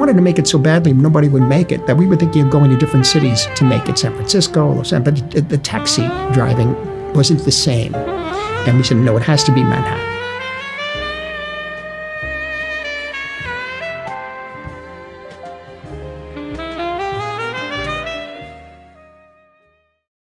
wanted to make it so badly nobody would make it that we were thinking of going to different cities to make it, San Francisco, but the taxi driving wasn't the same. And we said, no, it has to be Manhattan.